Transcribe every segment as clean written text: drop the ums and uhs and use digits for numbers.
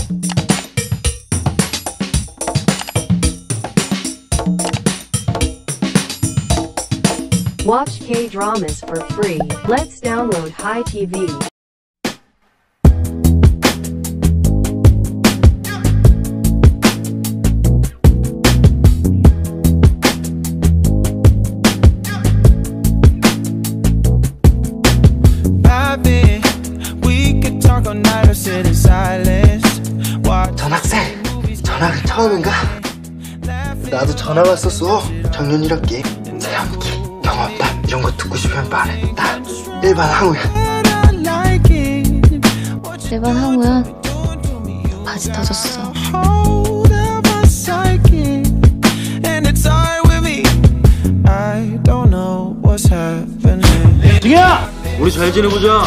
Watch K-dramas for free. Let's download Hi TV. 전학생, 전학이 처음인가? 나도 전학 왔었어. 작년 1학기. 체험기, 경험담 이런 거 듣고 싶으면 말해. 나 일반 항우야. 일반 항우야. 바지 터졌어. 등이야! 우리 잘 지내보자.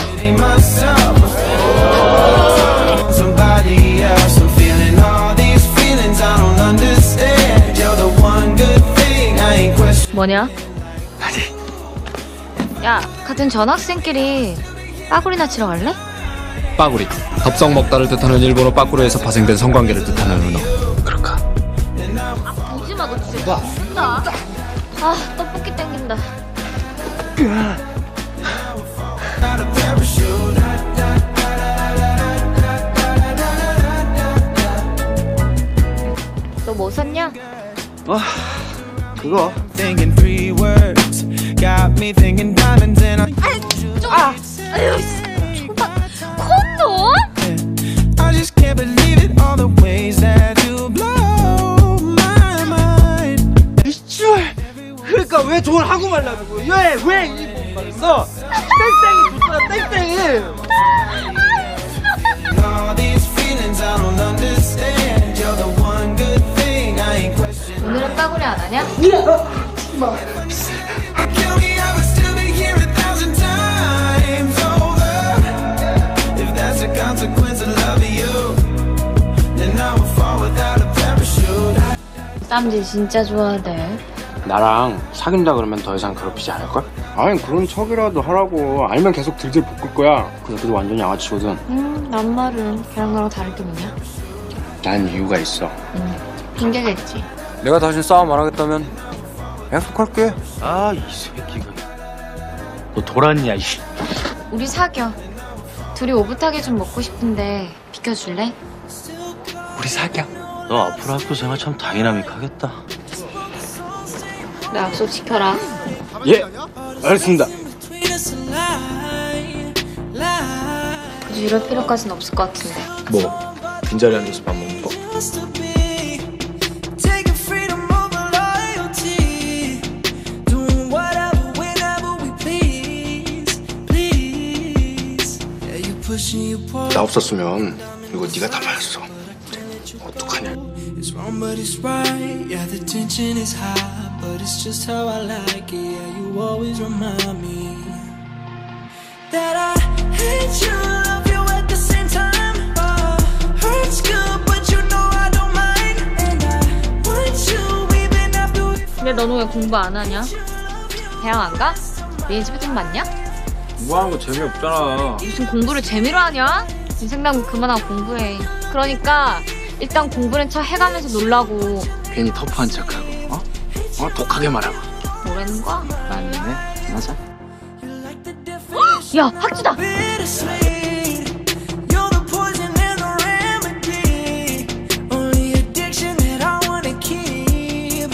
뭐냐? 아니, 야, 같은 전학생끼리 빠구리나 치러 갈래? 빠구리, 덥석 먹다를 뜻하는 일본어 빠꾸로에서 파생된 성관계를 뜻하는 은어. 그럴까? 보지마, 너 진짜. 진짜. 아, 떡볶이 땡긴다. 너 뭐 샀냐? 그거. 아유, 초밥 콘돔? 이씨발! 그러니까 왜 좋은 한국말 나누고 왜 일본말 써? 땡땡이 좋잖아, 땡땡이! 오늘은 빠구리 안 하냐? 쌈지 진짜 좋아하대. 나랑 사귄다 그러면 더 이상 괴롭히지 않을걸? 아니 그런 척이라도 하라고. 알면 계속 들들 볶을 거야. 근데 그도 완전 양아치거든. 난 말은 걔랑 나랑 다를 게 뭐냐? 난 이유가 있어. 핑계겠지. 내가 다시 싸움 안 하겠다면 약속할게. 아, 이 새끼가. 너 돌았냐, 이씨. 우리 사겨. 둘이 오붓하게 좀 먹고 싶은데 비켜줄래? 우리 사겨. 너 앞으로 학교 생활 참 다이나믹하겠다. 내 약속 지켜라. 예, 알겠습니다. 굳이 이럴 필요까지는 없을 것 같은데. 뭐 빈자리 앉아서 밥 먹는 거? 나 없었으면 이거 네가 다 말했어. 어떡하냐? It's wrong but it's right. Yeah, the tension is high, but it's just how I like it. Yeah, you always remind me that I hate you, love you at the same time. Oh, hurts good, but you know I don't mind. And I want you even after we. 근데 너는 왜 공부 안 하냐? 대학 안 가? 네 집에 돈 많냐? 공부하는 거 재미없잖아. 무슨 공부를 재미로 하냐? 인생 낭비 그만하고 공부해. 그러니까 일단 공부는 척 해가면서 놀라고. 괜히 터프한 척하고, 독하게 말하고. 뭐라는 거야? 맞네, 맞아. 야, 학주다! You're the poison and the remedy. Only addiction that I wanna keep.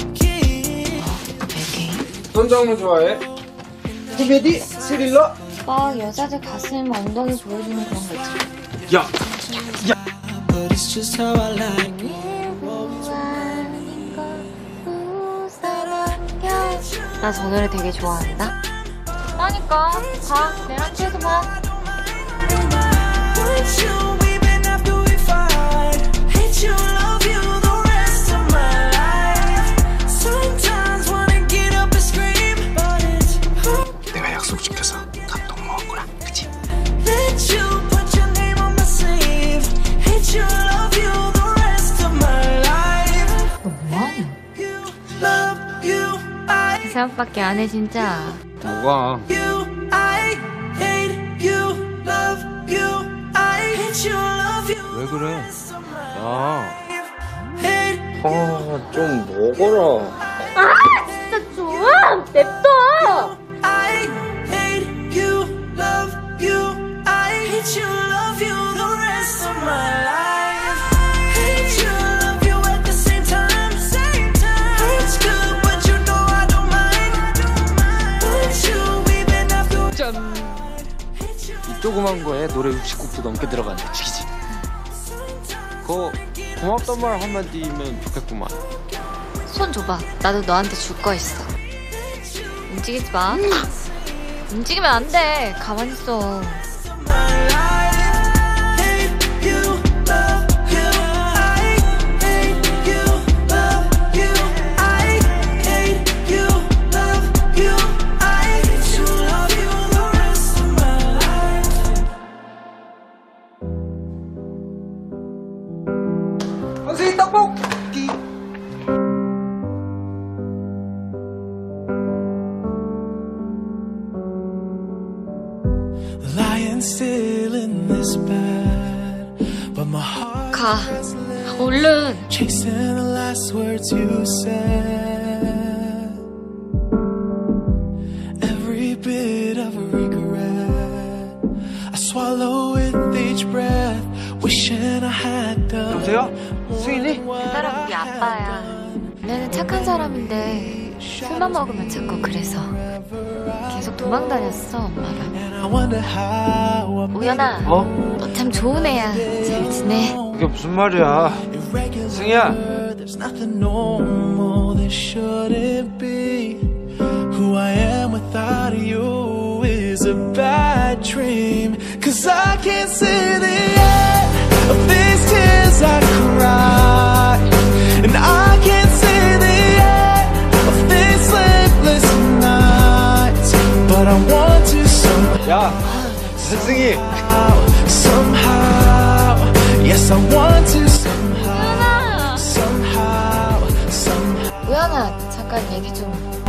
어떤 장르 좋아해? 코미디? 스릴러? 막 여자들 가슴, 엉덩이 보여주는 그런 거 있지. 야! But it's just how I like it. 나 저 노래 되게 좋아한다. 그러니까 가, 내랑 취해서 봐. Want you even after we fight. Hate you, love you the rest of my life. Sometimes wanna get up and scream, but it's 내가 약속 지켜서 감동 먹었구나, 그치? let you put your name on my sleeve. Hate you, love you the rest of my life. 너 뭐하냐? You, love you, I 그 생각밖에 안 해 진짜. 뭐가? you, I hate you, love you, I hate you, love you. 왜 그래? 야. 좀 먹어라. 진짜 좋아! 냅둬! I hate you, love you. I hate you, love you the rest of my life. Hate you, love you at the same time. It's good, but you know I don't mind. Want you even after. 짠. 이 조그만 거에 노래 60곡도 넘게 들어간다. 죽이지. 그거 고맙단 말 한마디면 좋겠구만. 손 줘봐. 나도 너한테 줄 거 있어. 움직이지 마. 움직이면 안 돼. 가만히 있어. 선생님 떡볶이. Lying still in this bed, but my heart 가. 얼른. chasing the last words you said. Every bit of regret I swallow with each breath, wishing I had done. 여보세요? 승인이? 그 사람 우리 아빠야. 내는 착한 사람인데 술만 먹으면 자꾸 그래서 계속 도망 다녔어 엄마랑. And I wonder how I 우연아, 어? 너 참 좋은 애야. 잘 지내? 그게 무슨 말이야? 승희야. There's nothing normal that shouldn't be. Who I am without you is a bad dream. Cause I can't see the end of these tears I cry. And I can't see the end of these sleepless nights. But I want to somehow. 야, 승희. Somehow, yes, I want to somehow, 우연아! somehow. 우연아, 잠깐 얘기 좀.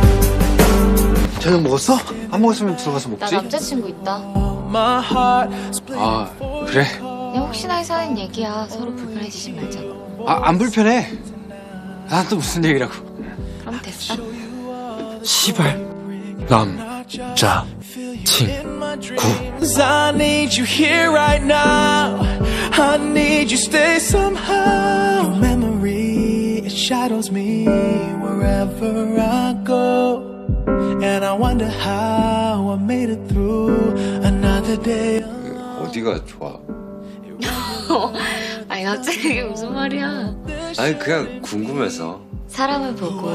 저녁 먹었어? 안 먹었으면 들어가서 나 먹지. 남자친구 있다. My heart 아, 그래? 그냥 혹시나 해서 하는 얘기야. 서로 불편해지지 말자고. 아, 안 불편해. 난 또 무슨 얘기라고. 그럼 됐어. 시발. 남자. Cause I need you here right now. I need you stay somehow. Your memory, it shadows me wherever I go. And I wonder how I made it through another day. 어디가 좋아? 아니 갑자기 이게 무슨 말이야. 아니 그냥 궁금해서. 사람을 보고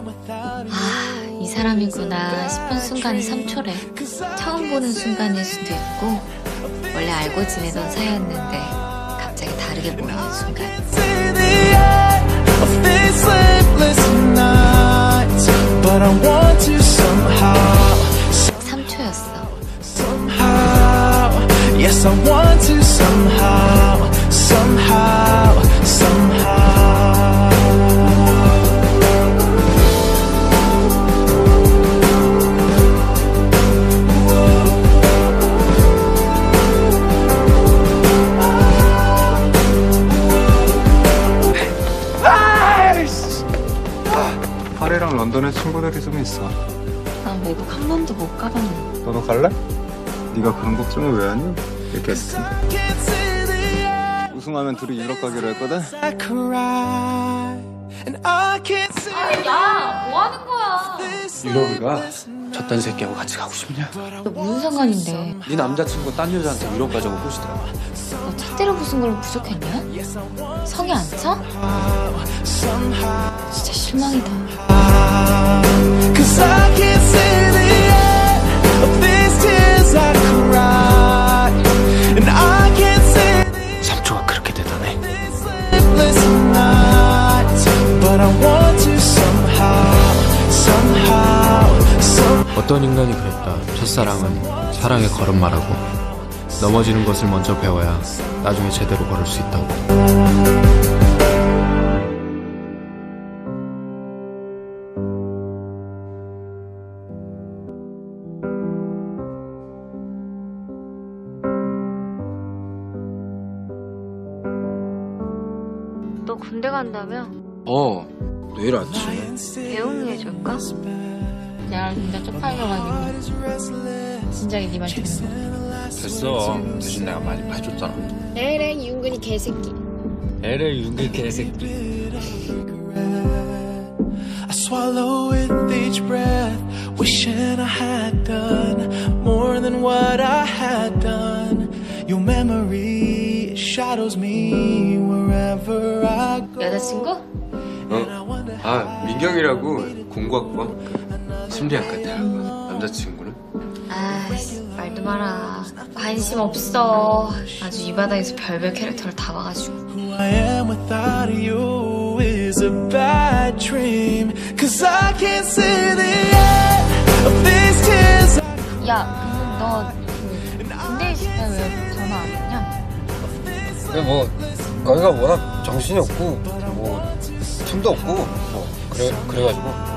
이 사람이구나 싶은 순간이 3초래. 처음 보는 순간일 수도 있고 원래 알고 지내던 사이였는데 갑자기 다르게 보이는 순간. See the end of these sleepless nights, but I want to somehow, 3초였어. somehow, yes, I want to somehow, somehow, somehow. 파리랑 런던에 친구들이 좀 있어. 난 외국 한 번도 못 가봤는데. 너도 갈래? 네가 그런 걱정을 왜 하니? 얘기했을 텐데. Can't see the end. 우승하면 둘이 유럽 가기로 했거든. I cry, and I can't see 야, 뭐 하는 거야? this. 유럽이가 저딴 새끼하고 같이 가고 싶냐? 너 무슨 상관인데? 네 남자친구 딴 여자한테 유럽 가자고 꼬시더라. 너 첫째로 부순 걸로 부족했냐? 성이 안 차? 진짜 실망이다. Cause I can't see the end of these tears I cry, and I can't see the 3초가 그렇게 대단해. sleepless nights, but I want to somehow, somehow. 어떤 인간이 그랬다. 첫사랑은 사랑의 걸음마라고. 넘어지는 것을 먼저 배워야 나중에 제대로 걸을 수 있다고. 너 군대 간다며? 내일 아침. 배웅이 해줄까? 내가 진짜 쪽팔려가지고 진작에 네 말 듣는 거. 됐어. 대신 내가 많이 해줬잖아. 에레 윤근이 개새끼. LA 윤기 개새끼. I swallow with each breath, wishing I had done more than what I had done. Your memory shadows me wherever I go. 여자친구? 민경이라고 공과학과 심리학과 대학원. 남자친구는? 말도 마라. 관심 없어. 아주 이 바닥에서 별별 캐릭터를 다 봐가지고. Who I am without you is a bad dream. Cause I can't see the end of these tears. 야, 너 군대 있을 때 왜 전화 안 했냐? 근데 뭐 거기가 워낙 정신이 없고 뭐 틈도 없고 뭐 그래가지고.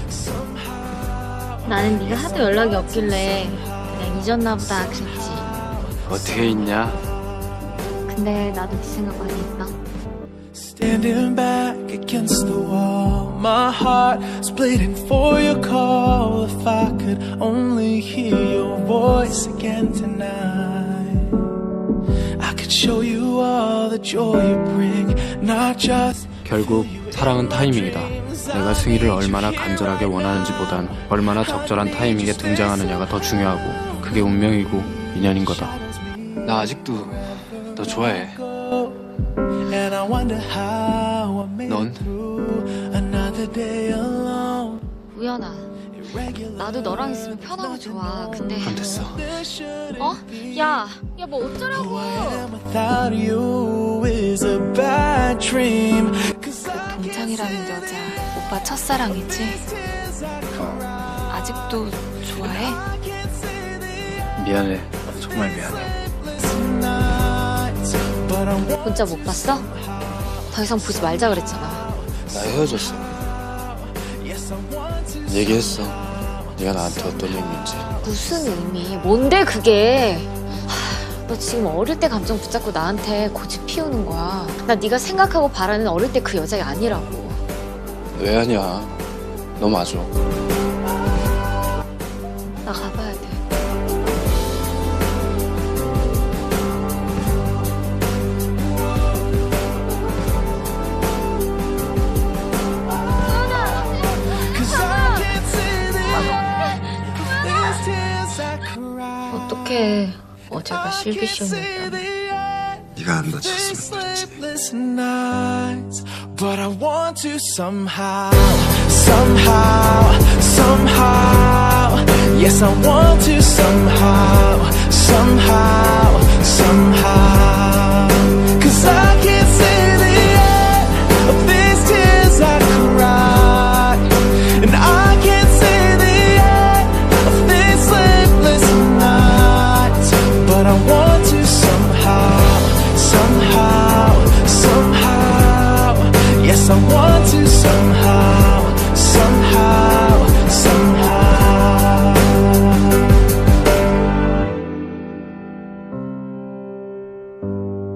나는 네가 하도 연락이 없길래 그냥 잊었나 보다 그랬지. 어떻게 있냐? 근데 나도 네 생각 많이 했다. Standing back against the wall, my heart is bleeding for your call. If I could only hear your voice again tonight, I could show you all the joy you bring, not just. 결국 사랑은 타이밍이다. 내가 승희를 얼마나 간절하게 원하는지보단 얼마나 적절한 타이밍에 등장하느냐가 더 중요하고 그게 운명이고 인연인 거다. 나 아직도 너 좋아해. 넌? 우연아, 나도 너랑 있으면 편하고 좋아. 근데 그럼 됐어. 야 뭐 어쩌라고. 그 동창이라는 여자 오빠 첫사랑이지? 아직도 좋아해? 미안해. 정말 미안해. 문자 못 봤어? 더 이상 보지 말자 그랬잖아. 나 헤어졌어. 얘기했어. 네가 나한테 어떤 의미인지. 무슨 의미? 뭔데 그게? 너 지금 어릴 때 감정 붙잡고 나한테 고집 피우는 거야. 나 네가 생각하고 바라는 어릴 때 그 여자가 아니라고. 왜 아니야? 너 맞아. 나 가봐야 돼. 어떡해. 어제가 실비션이었다며. 네가 안 다쳤으면 그렇지. But I want to somehow, yes I want to somehow